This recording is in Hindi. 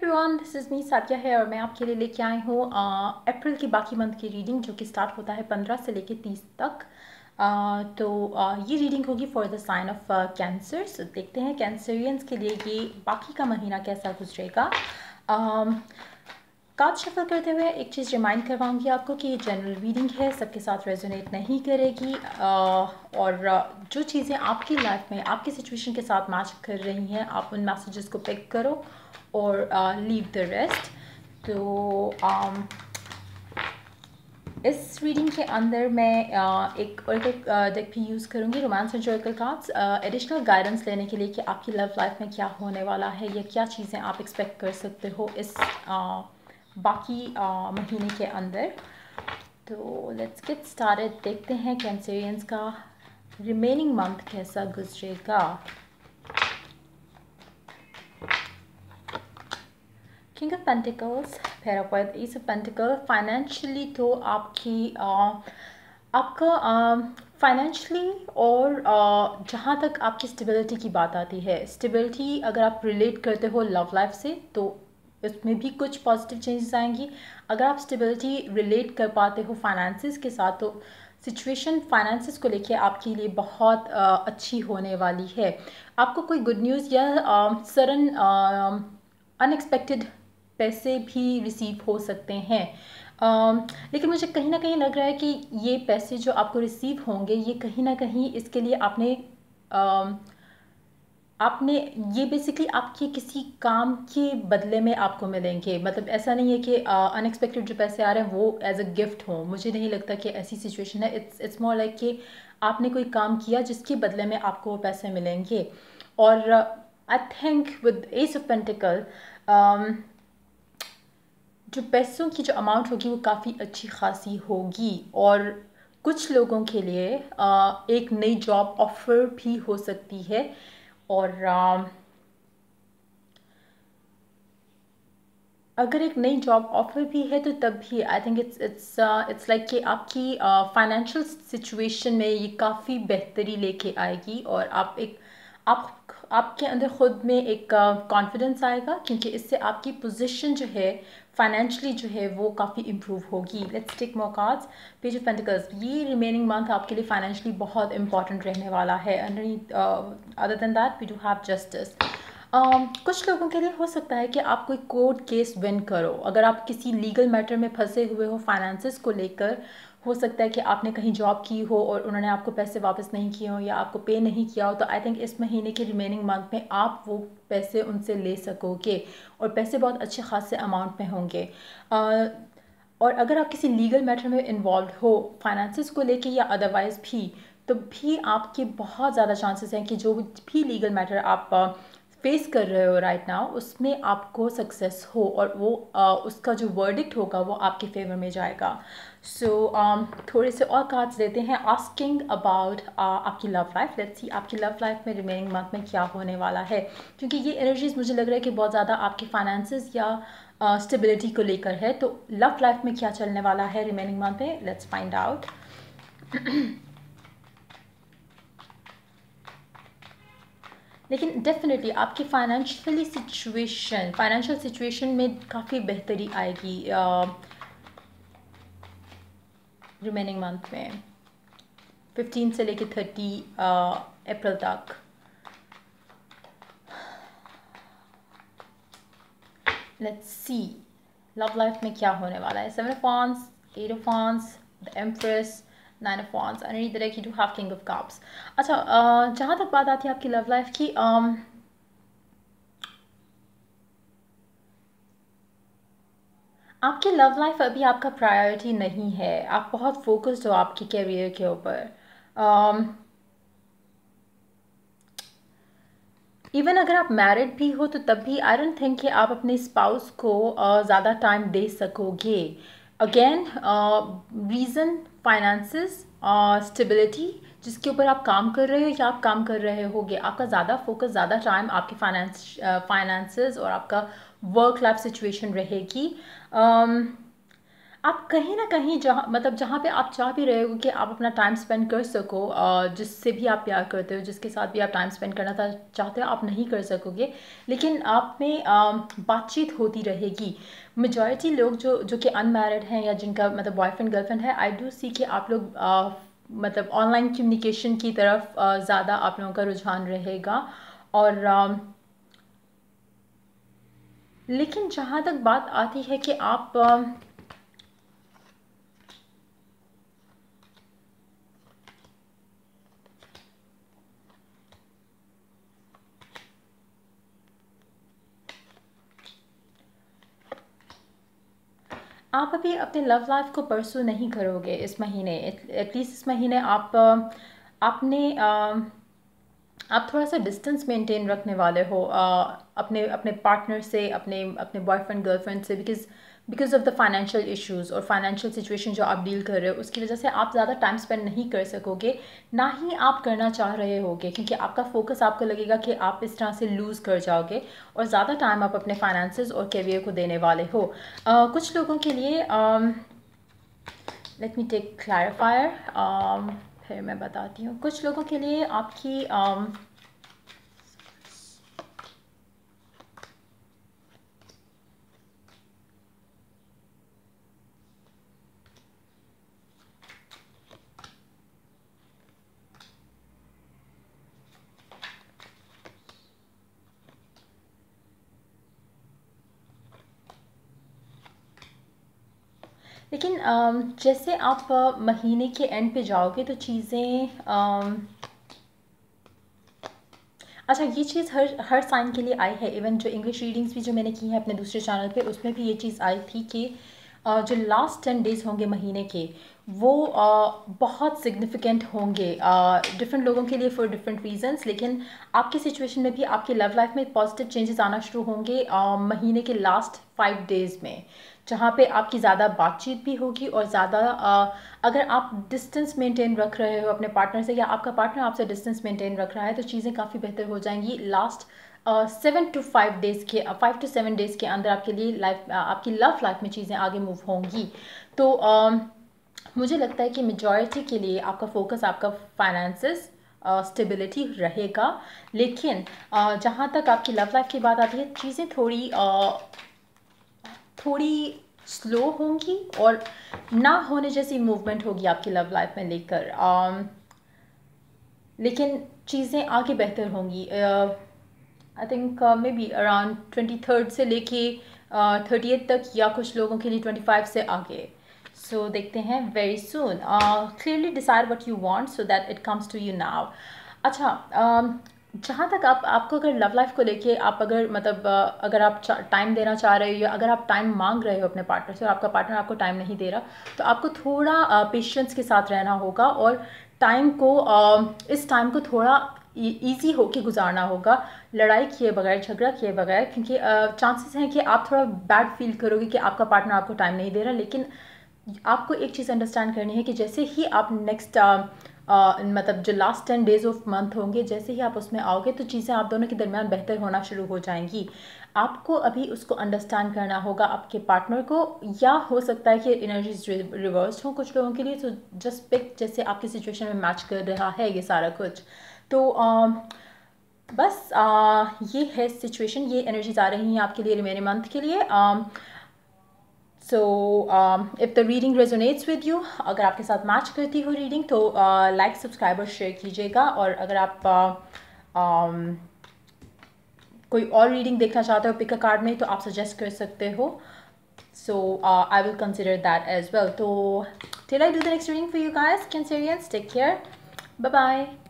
Everyone, this is me Sadia है और मैं आपके लिए लेके आई हूँ अप्रैल की बाकी मंथ की रीडिंग जो कि स्टार्ट होता है 15 से लेके 30 तक। ये रीडिंग होगी for the sign of cancer. So देखते हैं कैंसरियंस के लिए ये बाकी का महीना कैसा गुजरेगा। कार्ड शफल करते हुए एक चीज़ रिमाइंड करवाऊंगी आपको कि ये जनरल रीडिंग है, सबके साथ रेजोनेट नहीं करेगी। और जो चीज़ें आपकी लाइफ में आपकी सिचुएशन के साथ मैच कर रही हैं, आप उन मैसेजेस को पिक करो और लीव द रेस्ट। तो इस रीडिंग के अंदर मैं एक ओरेकल डेक भी यूज़ करूँगी, romance and oracle cards, additional guidance लेने के लिए कि आपकी लव लाइफ में क्या होने वाला है या क्या चीज़ें आप एक्सपेक्ट कर सकते हो इस बाकी महीने के अंदर। तो लेट्स गेट स्टार्टेड। देखते हैं कैंसरियंस का रिमेनिंग मंथ कैसा गुजरेगा। King of pentacles, pair of white, ace of pentacle. Financially तो आपका फाइनेंशियली और जहाँ तक आपकी स्टेबिलिटी की बात आती है, स्टेबिलिटी अगर आप रिलेट करते हो लव लाइफ से तो इसमें भी कुछ पॉजिटिव चेंजेस आएंगी। अगर आप स्टेबिलिटी रिलेट कर पाते हो फाइनेंसेस के साथ तो सिचुएशन फाइनेंसेस को लेके आपके लिए बहुत अच्छी होने वाली है। आपको कोई गुड न्यूज़ या सडन अनएक्सपेक्टेड पैसे भी रिसीव हो सकते हैं। लेकिन मुझे कहीं ना कहीं लग रहा है कि ये पैसे जो आपको रिसीव होंगे ये कहीं ना कहीं इसके लिए आपने ये बेसिकली आपके किसी काम के बदले में आपको मिलेंगे। मतलब ऐसा नहीं है कि अनएक्सपेक्टेड जो पैसे आ रहे हैं वो एज अ गिफ्ट हो। मुझे नहीं लगता कि ऐसी सिचुएशन है। इट्स मोर लाइक कि आपने कोई काम किया जिसके बदले में आपको वो पैसे मिलेंगे। और I think with ace of pentacle जो पैसों की जो अमाउंट होगी वो काफ़ी अच्छी खासी होगी। और कुछ लोगों के लिए एक नई जॉब ऑफर भी हो सकती है। और अगर एक नई जॉब ऑफर भी है तो तब भी आई थिंक इट्स लाइक कि आपकी फाइनेंशियल सिचुएशन में ये काफ़ी बेहतरी लेके आएगी। और आपके अंदर खुद में एक कॉन्फिडेंस आएगा क्योंकि इससे आपकी पोजीशन जो है फाइनेंशियली जो है वो काफ़ी इम्प्रूव होगी। Let's take more cards. Page of pentacles, ये रिमेनिंग मंथ आपके लिए फाइनेंशियली बहुत इंपॉर्टेंट रहने वाला है। Other than that we do have justice. कुछ लोगों के लिए हो सकता है कि आप कोई कोर्ट केस विन करो। अगर आप किसी लीगल मैटर में फंसे हुए हो फाइनेंसेस को लेकर, हो सकता है कि आपने कहीं जॉब की हो और उन्होंने आपको पैसे वापस नहीं किए हो या आपको पे नहीं किया हो, तो आई थिंक इस महीने के रिमेनिंग मंथ में आप वो पैसे उनसे ले सकोगे और पैसे बहुत अच्छे खासे अमाउंट में होंगे। और अगर आप किसी लीगल मैटर में इन्वॉल्व हो फाइनेंसेस को लेके या अदरवाइज भी, तो भी आपके बहुत ज़्यादा चांसेस हैं कि जो भी लीगल मैटर आप फेस कर रहे हो राइट नाउ उसमें आपको सक्सेस हो और वो उसका जो वर्डिक्ट होगा वो आपके फेवर में जाएगा। सो थोड़े से और कार्ड्स देते हैं आस्किंग अबाउट आपकी लव लाइफ। लेट्स सी आपकी लव लाइफ में रिमेनिंग मंथ में क्या होने वाला है, क्योंकि ये एनर्जीज मुझे लग रहा है कि बहुत ज़्यादा आपके फाइनेंसेस या स्टेबिलिटी को लेकर है। तो लव लाइफ में क्या चलने वाला है रिमेनिंग मंथ में, लेट्स फाइंड आउट। लेकिन डेफिनेटली आपकी फाइनेंशियल सिचुएशन में काफ़ी बेहतरी आएगी रिमेनिंग मंथ में 15 से लेके 30 अप्रैल तक। लेट्स सी लव लाइफ में क्या होने वाला है। 7 of wands, 8 of wands, the empress, 9 of wands, underneath the deck you do have king of cups. अच्छा, जहाँ तक बात आती है आपकी लव लाइफ की, आपकी लव लाइफ अभी आपका प्रायोरिटी नहीं है। आप बहुत फोकस्ड हो आपके कैरियर के ऊपर। इवन अगर आप मैरिड भी हो तो तब भी आई डोंट थिंक कि आप अपने स्पाउस को ज़्यादा टाइम दे सकोगे। अगेन रीज़न फाइनेंसेस, स्टेबिलिटी जिसके ऊपर आप काम कर रहे हो या आप काम कर रहे होगे, आपका ज़्यादा फोकस, ज़्यादा टाइम आपके फाइनेंसेस और आपका वर्क लाइफ सिचुएशन रहेगी। आप कहीं न कहीं जहाँ मतलब जहाँ पे आप चाह भी रहे हो कि आप अपना टाइम स्पेंड कर सको, जिससे भी आप प्यार करते हो, जिसके साथ भी आप टाइम स्पेंड करना चाहते हो, आप नहीं कर सकोगे। लेकिन आप में बातचीत होती रहेगी। मेजॉरिटी लोग जो कि अनमैरिड हैं या जिनका मतलब बॉयफ्रेंड गर्लफ्रेंड है, आई डू सी कि आप लोग मतलब ऑनलाइन कम्युनिकेशन की तरफ ज़्यादा आप लोगों का रुझान रहेगा। और लेकिन जहाँ तक बात आती है कि आप अभी अपने लव लाइफ को परसू नहीं करोगे इस महीने, एटलीस्ट इस महीने आपने आप थोड़ा सा डिस्टेंस मेंटेन रखने वाले हो अपने अपने पार्टनर से, अपने अपने बॉयफ्रेंड गर्लफ्रेंड से, because of the financial issues और फाइनेंशियल सिचुएशन जो आप डील कर रहे हो, उसकी वजह से आप ज़्यादा टाइम स्पेंड नहीं कर सकोगे, ना ही आप करना चाह रहे होगे, क्योंकि आपका फोकस आपको लगेगा कि आप इस तरह से लूज़ कर जाओगे और ज़्यादा टाइम आप अपने फाइनेंसेस और करियर को देने वाले हो। कुछ लोगों के लिए लेट मी टेक क्लैरिफायर, फिर मैं बताती हूँ। कुछ लोगों के लिए आपकी लेकिन जैसे आप महीने के एंड पे जाओगे तो चीज़ें अच्छा, ये चीज़ हर हर साइन के लिए आई है। इवन जो इंग्लिश रीडिंग्स भी जो मैंने की है अपने दूसरे चैनल पे, उसमें भी ये चीज़ आई थी कि जो लास्ट 10 डेज़ होंगे महीने के, वो बहुत सिग्निफिकेंट होंगे डिफरेंट लोगों के लिए फॉर डिफरेंट रीजंस। लेकिन आपकी सिचुएशन में भी आपकी लव लाइफ में पॉजिटिव चेंजेस आना शुरू होंगे महीने के लास्ट 5 डेज़ में, जहाँ पे आपकी ज़्यादा बातचीत भी होगी और ज़्यादा अगर आप डिस्टेंस मेंटेन रख रहे हो अपने पार्टनर से, या आपका पार्टनर आपसे डिस्टेंस मेंटेन रख रहा है, तो चीज़ें काफ़ी बेहतर हो जाएंगी लास्ट 7 to 5 डेज़ के 5 to 7 डेज़ के अंदर आपके लिए लाइफ आपकी लव लाइफ में चीज़ें आगे मूव होंगी। तो मुझे लगता है कि मेजॉरिटी के लिए आपका फोकस आपका फाइनेंसेस स्टेबिलिटी रहेगा। लेकिन जहाँ तक आपकी लव लाइफ की बात आती है, चीज़ें थोड़ी स्लो होंगी और ना होने जैसी मूवमेंट होगी आपकी लव लाइफ में लेकर, लेकिन चीज़ें आगे बेहतर होंगी। I think may be around 23rd से लेके 30th तक, या कुछ लोगों के लिए 25 से आगे। सो देखते हैं very soon. Clearly decide what you want so that it comes to you now. अच्छा, जहाँ तक आपको अगर लव लाइफ को लेके आप अगर मतलब अगर आप टाइम देना चाह रहे हो, या अगर आप टाइम मांग रहे हो अपने पार्टनर से और आपका पार्टनर आपको टाइम नहीं दे रहा, तो आपको थोड़ा पेशेंस के साथ रहना होगा और टाइम को इस टाइम को थोड़ा ईजी होके गुजारना होगा, लड़ाई किए बगैर, झगड़ा किए बगैर, क्योंकि चांसेस हैं कि आप थोड़ा बैड फील करोगे कि आपका पार्टनर आपको टाइम नहीं दे रहा। लेकिन आपको एक चीज़ अंडरस्टैंड करनी है कि जैसे ही आप नेक्स्ट मतलब जो लास्ट 10 डेज़ ऑफ मंथ होंगे, जैसे ही आप उसमें आओगे तो चीज़ें आप दोनों के दरमियान बेहतर होना शुरू हो जाएंगी। आपको अभी उसको अंडरस्टैंड करना होगा, आपके पार्टनर को, या हो सकता है कि एनर्जीज रिवर्स हो कुछ लोगों के लिए। तो जस्ट पिक जैसे आपकी सिचुएशन में मैच कर रहा है ये सारा कुछ। तो बस ये है सिचुएशन, ये एनर्जीज आ रही हैं आपके लिए रिमेनिंग मंथ के लिए। So if the reading resonates with you, अगर आपके साथ मैच करती हो रीडिंग, तो लाइक सब्सक्राइब और शेयर कीजिएगा। और अगर आप कोई और रीडिंग देखना चाहते हो पिक अ कार्ड में, तो आप सजेस्ट कर सकते हो। So I will consider that as well. तो till I do the next reading for you guys, Cancerians, take care, bye bye.